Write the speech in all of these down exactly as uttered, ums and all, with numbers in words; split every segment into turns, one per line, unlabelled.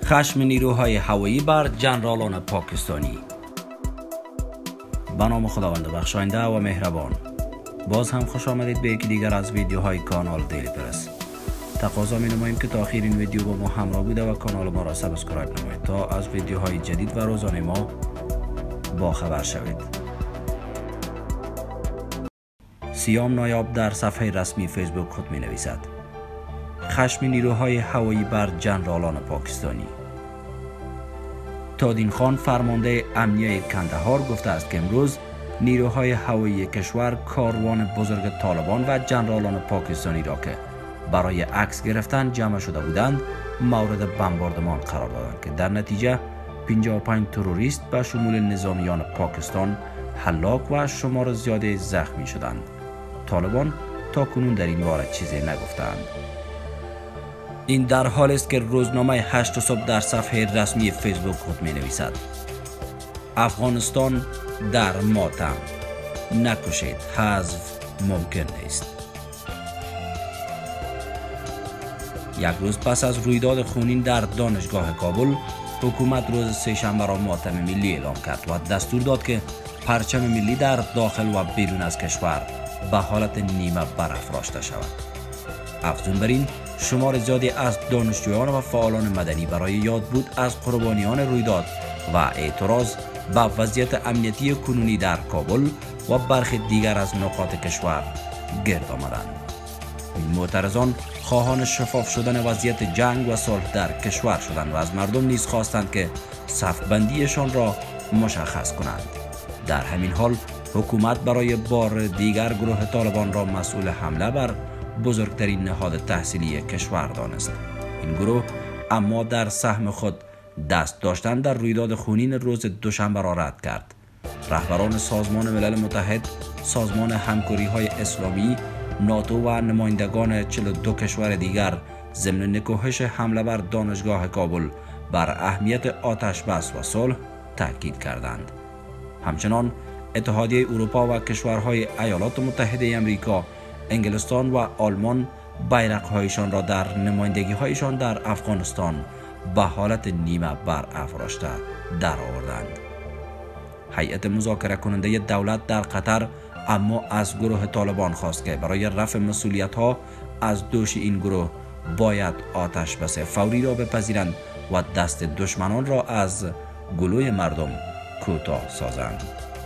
خشم نیروهای هوایی بر جنرالان پاکستانی. به نام خداوند بخشاینده و مهربان. باز هم خوش آمدید به یکی دیگر از ویدیوهای کانال دیلی پرس. تقاضا می نماییم که تا آخر این ویدیو با ما همراه بوده و کانال ما را سابسکرایب نمایید تا از ویدیوهای جدید و روزانه ما با خبر شوید. سیام نایاب در صفحه رسمی فیسبوک خود می نویسد: خشم نیروهای هوایی بر جنرالان پاکستانی. تادین خان فرمانده امنیه کندهار گفته است که امروز نیروهای هوایی کشور کاروان بزرگ طالبان و جنرالان پاکستانی را که برای عکس گرفتن جمع شده بودند مورد بمباردمان قرار دادند که در نتیجه پنجاه و پنج تروریست به شمول نظامیان پاکستان هلاک و شمار زیاده زخمی شدند. طالبان تا کنون در این باره چیزی نگفتند. این در حالی است که روزنامه هشت صبح در صفحه رسمی فیسبوک خود می نویسد: افغانستان در ماتم، نکشید، حذف ممکن نیست. یک روز پس از رویداد خونین در دانشگاه کابل، حکومت روز سه‌شنبه را ماتم ملی اعلام کرد و دستور داد که پرچم ملی در داخل و بیرون از کشور به حالت نیمه برافراشته شود. افزون بر این، شمار زیادی از دانشجویان و فعالان مدنی برای یاد بود از قربانیان رویداد و اعتراض به وضعیت امنیتی کنونی در کابل و برخی دیگر از نقاط کشور گرد آمدند. این معترضان خواهان شفاف شدن وضعیت جنگ و صلح در کشور شدند و از مردم نیز خواستند که صف بندیشان را مشخص کنند. در همین حال حکومت برای بار دیگر گروه طالبان را مسئول حمله بر بزرگترین نهاد تحصیلی کشور دانست. این گروه اما در سهم خود دست داشتن در رویداد خونین روز دوشنبه را رد کرد. رهبران سازمان ملل متحد، سازمان همکاری های اسلامی، ناتو و نمایندگان چهل و دو کشور دیگر ضمن نکوهش حمله بر دانشگاه کابل بر اهمیت آتش بس و صلح تاکید کردند. همچنان اتحادیه اروپا و کشورهای ایالات متحده آمریکا، انگلستان و آلمان بیرق‌هایشان را در نمایندگی‌هایشان در افغانستان به حالت نیمه برافراشته درآوردند. هیئت مذاکره کننده دولت در قطر اما از گروه طالبان خواست که برای رفع مسئولیت‌ها از دوش این گروه باید آتش بس فوری را بپذیرند و دست دشمنان را از گلوی مردم کوتاه سازند.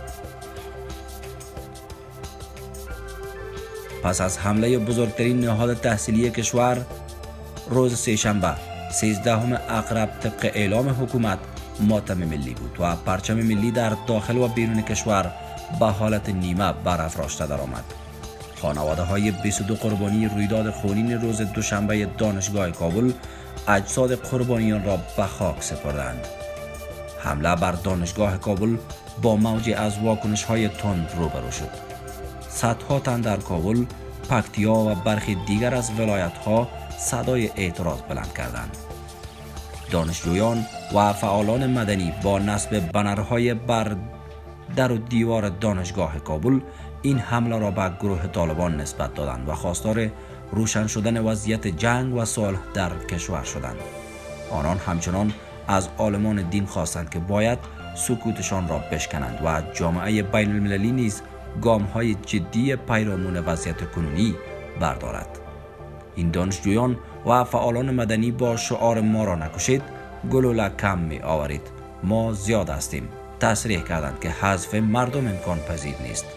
پس از حمله بزرگترین نهاد تحصیلی کشور روز سه‌شنبه سیزدهم اقرب طبق اعلام حکومت ماتم ملی بود و پرچم ملی در داخل و بیرون کشور به حالت نیمه برافراشته درآمد. خانواده های بیست و دو قربانی رویداد خونین روز دوشنبه دانشگاه کابل اجساد قربانیان را به خاک سپردند. حمله بر دانشگاه کابل با موجی از واکنش های تند روبرو شد. صدها تن در کابل، پکتیا و برخی دیگر از ولایت ها صدای اعتراض بلند کردند. دانشجویان و فعالان مدنی با نصب بنرهای بر در و دیوار دانشگاه کابل این حمله را به گروه طالبان نسبت دادند و خواستار روشن شدن وضعیت جنگ و صلح در کشور شدند. آنان همچنان از عالمان دین خواستند که باید سکوتشان را بشکنند و جامعه بین المللی نیز گام‌های جدی پیرامون وضعیت کنونی بردارد. این دانشجویان و فعالان مدنی با شعار ما را نکشید، گلوله کم می آورید، ما زیاد هستیم تصریح کردند که حذف مردم امکان پذیر نیست.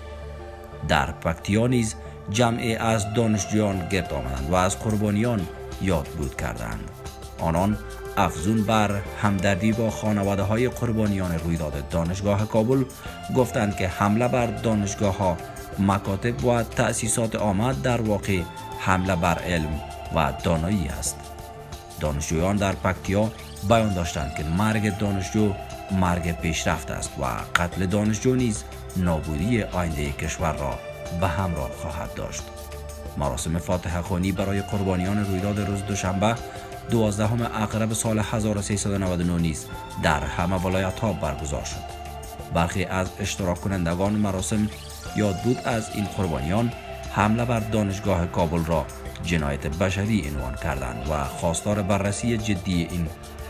در پکتیا نیز جمعی از دانشجویان گرد آمدند و از قربانیان یاد بود کردند. آنان افزون بر همدردی با خانواده های قربانیان رویداد دانشگاه کابل گفتند که حمله بر دانشگاه ها، مکاتب و تأسیسات عامه در واقع حمله بر علم و دانایی است. دانشجویان در پکتیا بیان داشتند که مرگ دانشجو مرگ پیشرفت است و قتل دانشجو نیز نابودی آینده کشور را به همراه خواهد داشت. مراسم فاتحه خوانی برای قربانیان رویداد روز دوشنبه دوازدهم اقرب سال هزار و سیصد و نود و نه نیز در همه ولایت ها برگزار شد. برخی از اشتراک کنندگان مراسم یاد بود از این قربانیان حمله بر دانشگاه کابل را جنایت بشری عنوان کردند و خواستار بررسی جدی این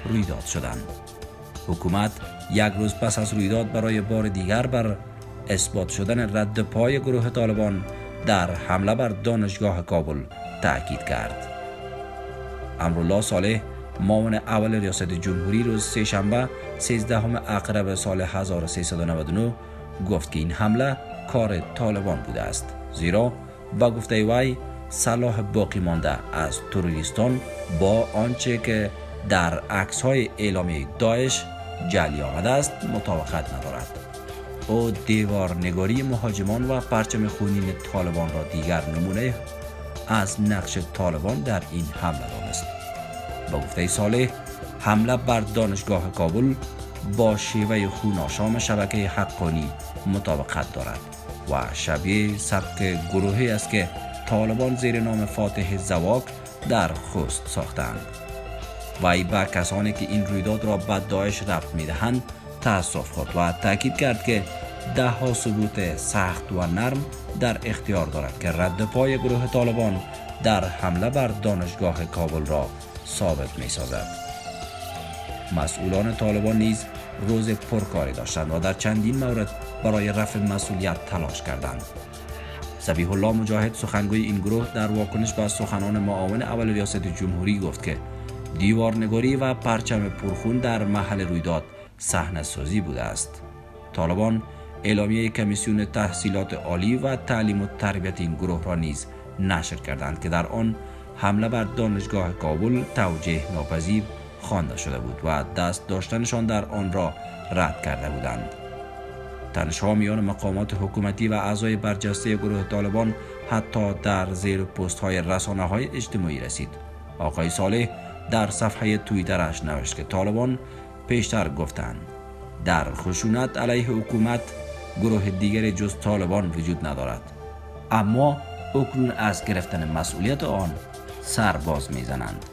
رویداد شدند. حکومت یک روز پس از رویداد برای بار دیگر بر اثبات شدن رد پای گروه طالبان در حمله بر دانشگاه کابل تاکید کرد. امرالله صالح، معاون اول ریاست جمهوری، روز سه‌شنبه سیزدهم اقرب سال هزار و سیصد و نود و نه گفت که این حمله کار طالبان بوده است، زیرا با گفته وی سلاح باقی مانده از تروریستان با آنچه که در عکس‌های اعلامی داعش جلی آمده است مطابقت ندارد. او دیوارنگاری مهاجمان و پرچم خونین طالبان را دیگر نمونه از نقش طالبان در این حمله دانست. با گفته صالح، حمله بر دانشگاه کابل با شیوه خوناشام شبکه حقانی مطابقت دارد و شبیه سبک گروهی است که طالبان زیر نام فاتح زواک در خوست ساختند. وی به کسانی که این رویداد را به داعش ربط می‌دهند تأسف خورد و تاکید کرد که ده ها ثبوت سخت و نرم در اختیار دارد که رد پای گروه طالبان در حمله بر دانشگاه کابل را ثابت می سازد. مسئولان طالبان نیز روز پرکاری داشتند و در چندین مورد برای رفع مسئولیت تلاش کردند. ذبیح الله مجاهد، سخنگوی این گروه، در واکنش به سخنان معاون اول ریاست جمهوری گفت که دیوارنگاری و پرچم پرخون در محل رویداد صحنه سازی بوده است. طالبان اعلامیه کمیسیون تحصیلات عالی و تعلیم و تربیت این گروه را نیز نشر کردند که در آن حمله بر دانشگاه کابل توجیه ناپذیر خوانده شده بود و دست داشتنشان در آن را رد کرده بودند. تنش‌ها میان مقامات حکومتی و اعضای برجسته گروه طالبان حتی در زیر پست‌های رسانه‌های اجتماعی رسید. آقای صالح در صفحه توییترش نوشت که طالبان پیشتر گفتند در خشونت علیه حکومت گروه دیگری جز طالبان وجود ندارد، اما اکنون از گرفتن مسئولیت آن سر باز میزنند.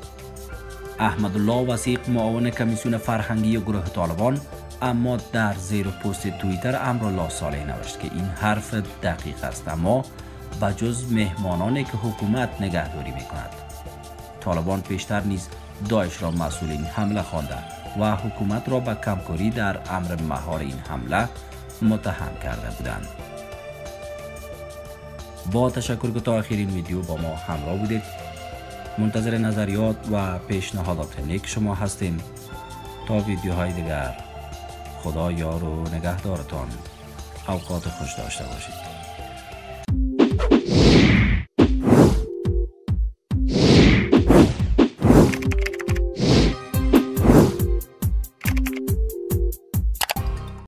احمدالله وثیق، معاون کمیسیون فرهنگی گروه طالبان، اما در زیر پست توییتر امرالله صالح نوشت که این حرف دقیق است، اما بجز مهمانانی که حکومت نگهداری میکند. طالبان پیشتر نیز داعش را مسئول این حمله خوانده و حکومت را به کمکاری در امر مهار این حمله متهم کرده بودند. با تشکر که تا آخرین ویدیو با ما همراه بودید. منتظر نظریات و پیشنهادات نیک شما هستیم. تا ویدیوهای دیگر، خدا یار و نگهدارتان. اوقات خوش داشته باشید.